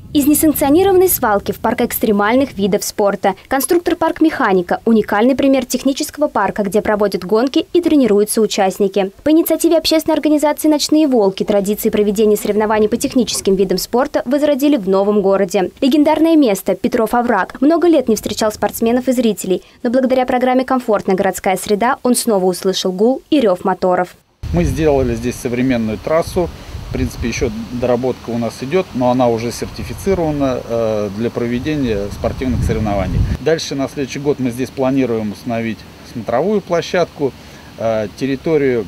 Из несанкционированной свалки в парк экстремальных видов спорта. Конструктор-парк «Механика» – уникальный пример технического парка, где проводят гонки и тренируются участники. По инициативе общественной организации «Ночные волки» традиции проведения соревнований по техническим видам спорта возродили в новом городе. Легендарное место – Петров овраг. Много лет не встречал спортсменов и зрителей, но благодаря программе «Комфортная городская среда» он снова услышал гул и рев моторов. Мы сделали здесь современную трассу. В принципе, еще доработка у нас идет, но она уже сертифицирована для проведения спортивных соревнований. Дальше на следующий год мы здесь планируем установить смотровую площадку, территорию,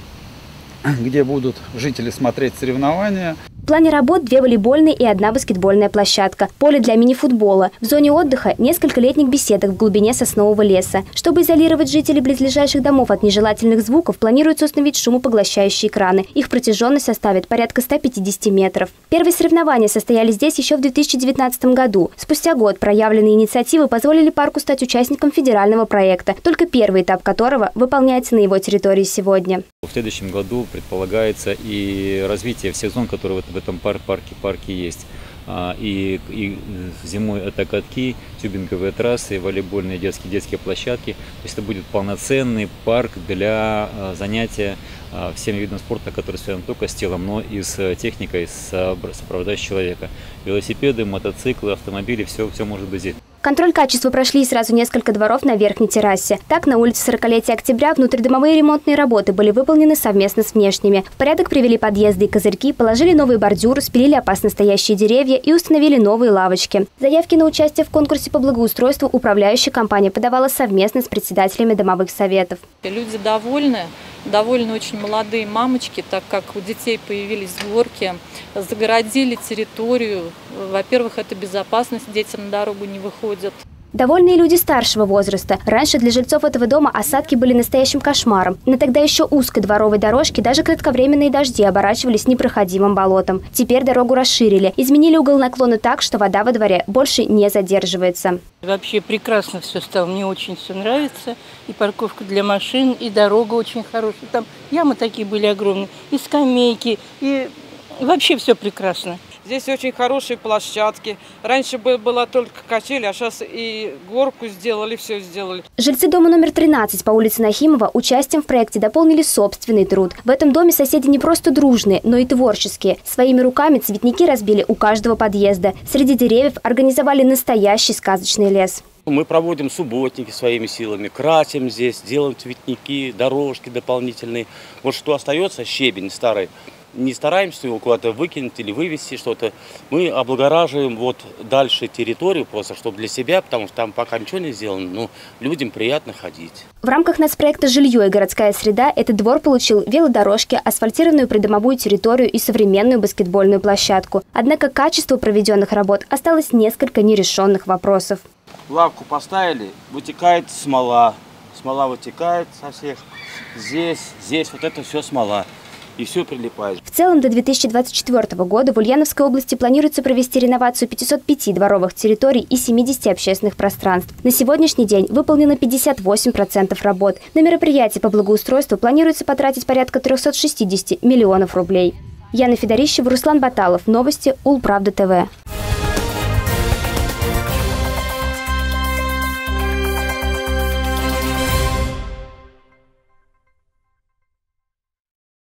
где будут жители смотреть соревнования. В плане работ 2 волейбольные и 1 баскетбольная площадка, поле для мини-футбола. В зоне отдыха несколько летних беседок в глубине соснового леса. Чтобы изолировать жителей близлежащих домов от нежелательных звуков, планируется установить шумопоглощающие экраны. Их протяженность составит порядка 150 метров. Первые соревнования состоялись здесь еще в 2019 году. Спустя год проявленные инициативы позволили парку стать участником федерального проекта, только первый этап которого выполняется на его территории сегодня. В следующем году предполагается и развитие всех зон, которые в этом парке есть. И зимой это катки, тюбинговые трассы, волейбольные детские площадки. То есть это будет полноценный парк для занятия всеми видами спорта, которые связаны только с телом, но и с техникой, сопровождающей человека. Велосипеды, мотоциклы, автомобили, все может быть здесь. Контроль качества прошли сразу несколько дворов на верхней террасе. Так, на улице 40-летия октября внутридомовые ремонтные работы были выполнены совместно с внешними. В порядок привели подъезды и козырьки, положили новые бордюры, спилили опасно стоящие деревья и установили новые лавочки. Заявки на участие в конкурсе по благоустройству управляющая компания подавала совместно с председателями домовых советов. Люди довольны очень молодые мамочки, так как у детей появились горки, загородили территорию. Во-первых, это безопасность, дети на дорогу не выходят. Довольные люди старшего возраста. Раньше для жильцов этого дома осадки были настоящим кошмаром. На тогда еще узкой дворовой дорожке даже кратковременные дожди оборачивались непроходимым болотом. Теперь дорогу расширили, изменили угол наклона так, что вода во дворе больше не задерживается. Вообще прекрасно все стало, мне очень все нравится. И парковка для машин, и дорога очень хорошая. Там ямы такие были огромные, и скамейки, и вообще все прекрасно. Здесь очень хорошие площадки. Раньше была только качели, а сейчас и горку сделали, все сделали. Жильцы дома номер 13 по улице Нахимова участием в проекте дополнили собственный труд. В этом доме соседи не просто дружные, но и творческие. Своими руками цветники разбили у каждого подъезда. Среди деревьев организовали настоящий сказочный лес. Мы проводим субботники своими силами, красим здесь, делаем цветники, дорожки дополнительные. Вот что остается, щебень старый. Не стараемся его куда-то выкинуть или вывести что-то. Мы облагораживаем вот дальше территорию просто, чтобы для себя, потому что там пока ничего не сделано, но людям приятно ходить. В рамках нацпроекта «Жилье и городская среда» этот двор получил велодорожки, асфальтированную придомовую территорию и современную баскетбольную площадку. Однако качество проведенных работ осталось несколько нерешенных вопросов. Лавку поставили, вытекает смола. Смола вытекает со всех. Здесь вот это все смола. И все прилипает. В целом до 2024 года в Ульяновской области планируется провести реновацию 505 дворовых территорий и 70 общественных пространств. На сегодняшний день выполнено 58% работ. На мероприятия по благоустройству планируется потратить порядка 360 миллионов рублей. Яна Федорищева, Руслан Баталов. Новости Улправда ТВ.